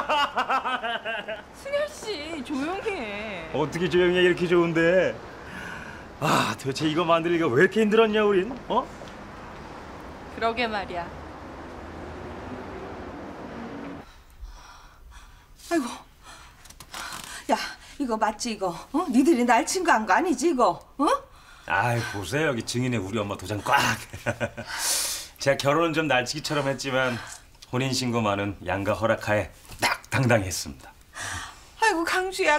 승현 씨 조용히 해. 어떻게 조용히 해? 이렇게 좋은데. 아, 도대체 이거 만들기가 왜 이렇게 힘들었냐 우린? 어? 그러게 말이야. 아이고, 야 이거 맞지 이거? 어? 니들이 날 친구한 거 아니지 이거? 어? 아이 보세요, 여기 증인에 우리 엄마 도장 꽉. 제가 결혼은 좀 날치기처럼 했지만 혼인신고만은 양가 허락하에 딱 당당히 했습니다. 아이고 강주야.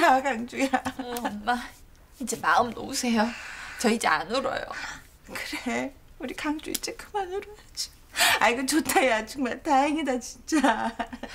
엄마 이제 마음 놓으세요. 저 이제 안 울어요. 그래, 우리 강주 이제 그만 울어야지. 아이고 좋다 야, 정말 다행이다 진짜.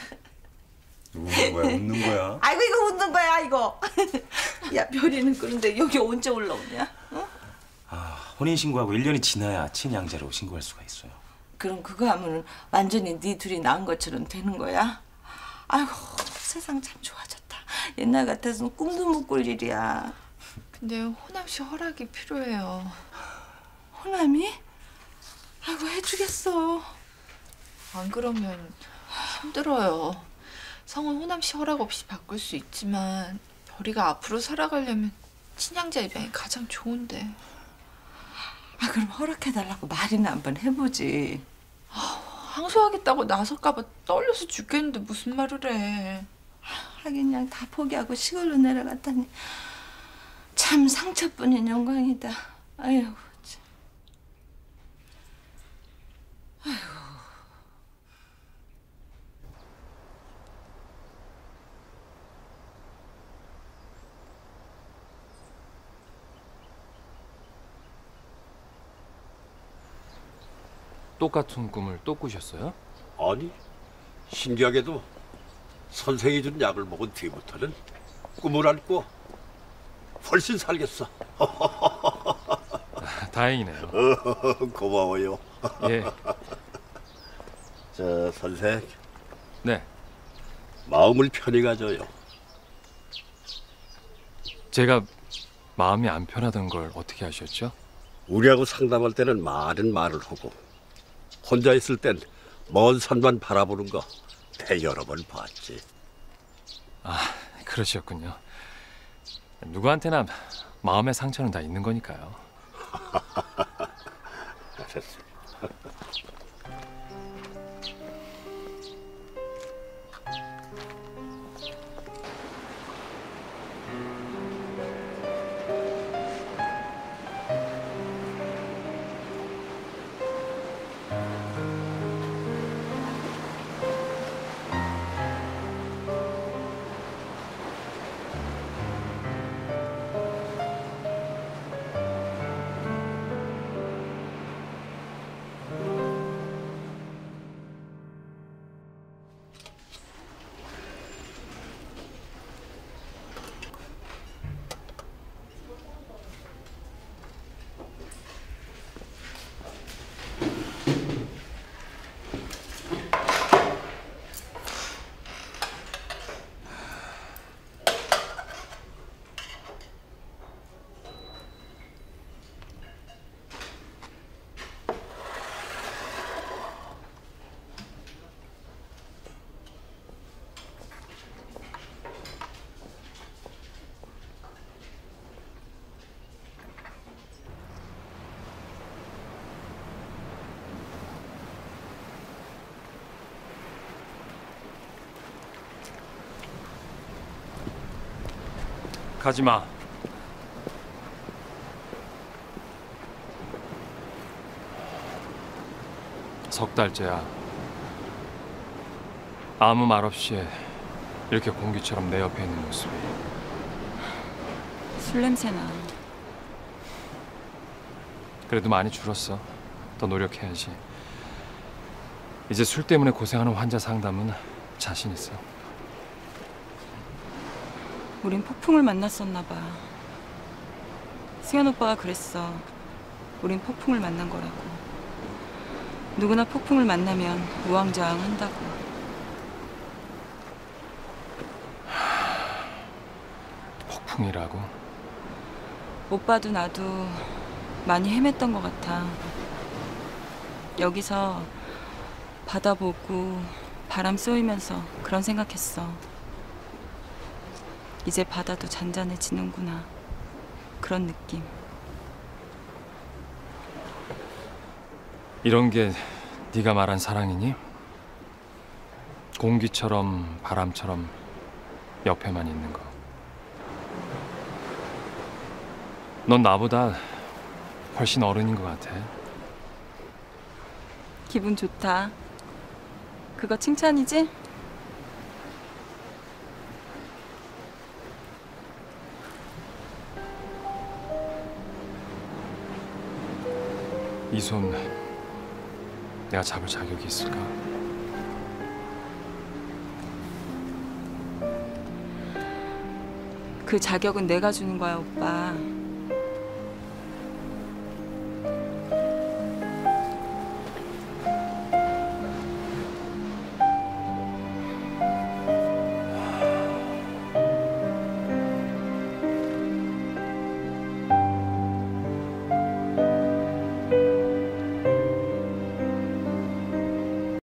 웃는 거야, 웃는 거야? 아이고 이거 웃는 거야 이거. 야 별이는 그런데 여기 언제 올라오냐? 어? 아, 혼인신고하고 1년이 지나야 친양자로 신고할 수가 있어요. 그럼 그거 하면 완전히 네 둘이 낳은 것처럼 되는 거야? 아이고 세상 참 좋아졌다. 옛날 같아서는 꿈도 못 꿀 일이야. 근데 호남 씨 허락이 필요해요. 호남이? 아이고 해주겠어. 안 그러면 힘들어요. 성은 호남 씨 허락 없이 바꿀 수 있지만 별이가 앞으로 살아가려면 친양자 입양이 가장 좋은데. 아 그럼 허락해달라고 말이나 한번 해보지. 항소하겠다고 나설까봐 떨려서 죽겠는데 무슨 말을 해. 하긴 그냥 다 포기하고 시골로 내려갔다니 참 상처뿐인 영광이다. 아이고 참. 똑같은 꿈을 또 꾸셨어요? 아니, 신기하게도 선생이 준 약을 먹은 뒤부터는 꿈을 안고 훨씬 살겠어. 다행이네요. 고마워요. 예. 저 선생, 네. 마음을 편히 가져요. 제가 마음이 안 편하던 걸 어떻게 아셨죠? 우리하고 상담할 때는 많은 말을 하고 혼자 있을 땐 먼 산만 바라보는 거 여러 번 봤지. 아, 그러셨군요. 누구한테나 마음의 상처는 다 있는 거니까요. 됐어. 가지 마. 석 달째야. 아무 말 없이 이렇게 공기처럼 내 옆에 있는 모습이. 술 냄새나. 그래도 많이 줄었어. 더 노력해야지. 이제 술 때문에 고생하는 환자 상담은 자신 있어. 우린 폭풍을 만났었나 봐. 승현 오빠가 그랬어. 우린 폭풍을 만난 거라고. 누구나 폭풍을 만나면 우왕좌왕한다고. 폭풍이라고? 오빠도 나도 많이 헤맸던 것 같아. 여기서 바다 보고 바람 쏘이면서 그런 생각했어. 이제 바다도 잔잔해지는구나. 그런 느낌. 이런 게 네가 말한 사랑이니? 공기처럼 바람처럼 옆에만 있는 거. 넌 나보다 훨씬 어른인 것 같아. 기분 좋다. 그거 칭찬이지? 이 손 내가 잡을 자격이 있을까? 그 자격은 내가 주는 거야, 오빠.